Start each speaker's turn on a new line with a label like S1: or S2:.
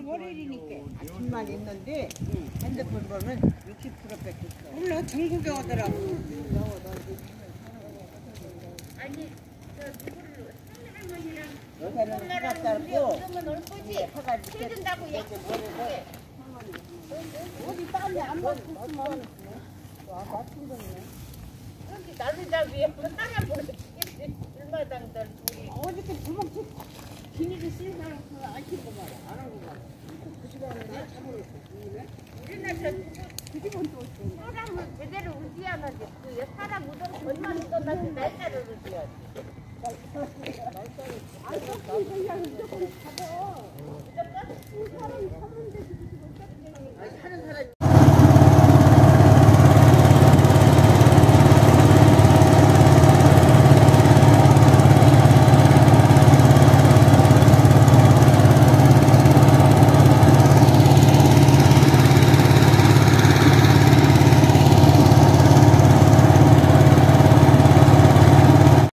S1: 월요일이니까.
S2: 아침만 있는데 핸드폰 보면 60%밖에 없어.
S1: 몰라 전국에 오더라고.
S3: 아니 저 누구를 할머니랑
S2: 요새는 하나 짧고
S3: 그러면 올 거지?
S2: 하가 밑에
S3: 해준다고 약속했는데
S1: 어디 빨리 안 먹었으면.
S3: 그렇게 나를 다 위에 하나 보내주겠지. 일마당들 둘이
S1: 어저께 부먹치 비닐을 쓴 사람 그거 안 씻고 말아. 안 하고 말아. 그 시간에 참으로
S3: 우리는 저 사람을 제대로 의지하는데 그 사람 무덤 얼마 묻어놨지 날짜를 의지하지.
S1: 안 섞인 그냥 무조건 잡아. 사람이 샀는데